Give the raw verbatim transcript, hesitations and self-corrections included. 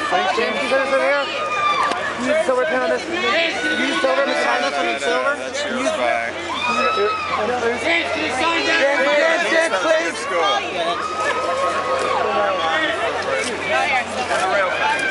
James, can you put this over here? Can you use silver pen on this? Can you use silver pen on this one in silver? That's yours back. James, can you sign that? James, James, please. Let's go.